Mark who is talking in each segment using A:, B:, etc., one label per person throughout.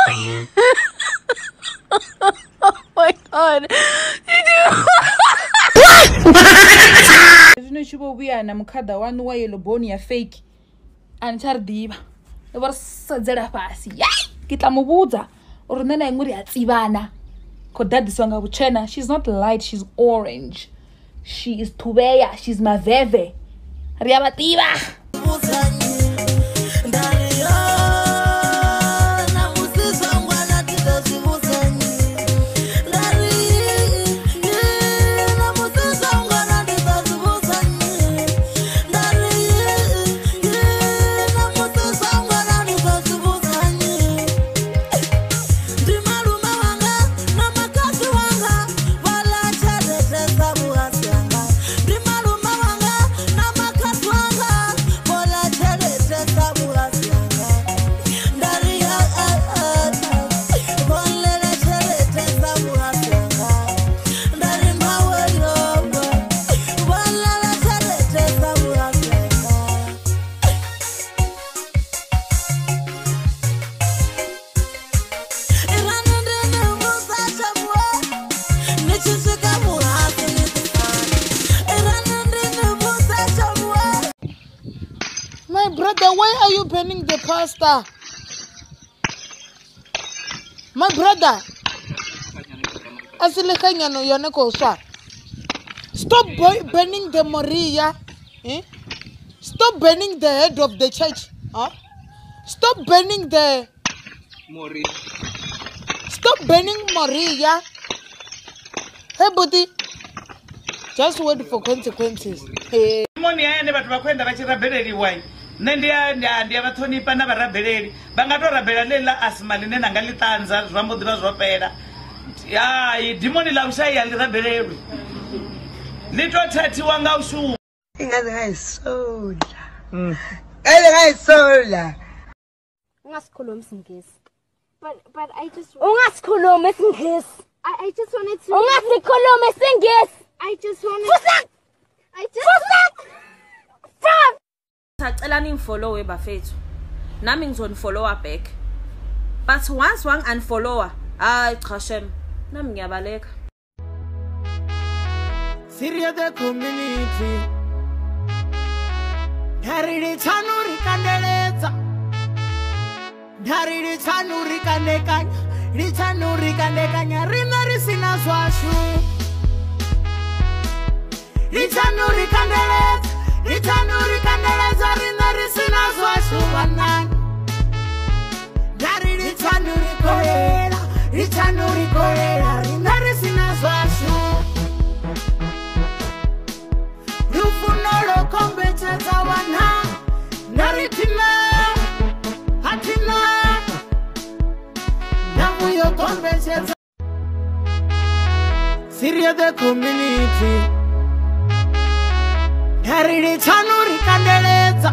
A: my god. What? Shubo we na mkhada wanu wa yellow bone ya fake. Antardiba. Le bor sadzela fasi. Ke tla mo botsa o rena na engwe ya tsibana. Ko dad songa buchena. She's not light, she's orange. She is tubeya, she's maveve. Riabatiba.
B: My brother, why are you burning the pasta? My brother, stop burning the Maria. Stop burning the head of the church. Stop burning the Maria. Stop burning Maria. Hey, buddy. Just wait for consequences. Hey.
C: Ndia vathonipa na varabeleli vangatorabela lela asimaline nangalitanza zvambodziva zvopera ya dimoni la ushaya lirabelelwe litothathiwa ngawushu
D: sola
E: Ungasikhuluma isingisi but I just ungasikhuluma isingisi I just wanted to ungasikhuluma isingisi I just wanted
F: Sacela ningifollowe bafethu nami ngizonifollowa back but once wang unfollower hayi cha shem nami ngiyabaleka.
B: Syria the community Dhariri chanuri kandeleza Dhariri chanuri kandekanya Richanuri kandekanya Rina risina swashu Richanuri kandeleza Richanuri kandeleza Rina risina swashu Wanan Dhariri chanuri korela Richanuri korela Rina risina swashu Rufunolo kombecheza wana Naritina Hatina Namuyo kombecheza Syria the community Dhariri chanuri kandeleza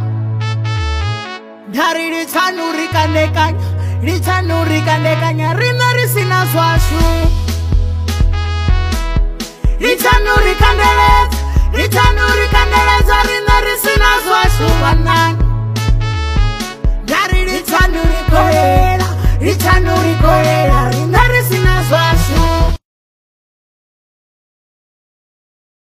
B: Dhariri chanuri kandekanya Richanuri kandekanya Rina risina swashu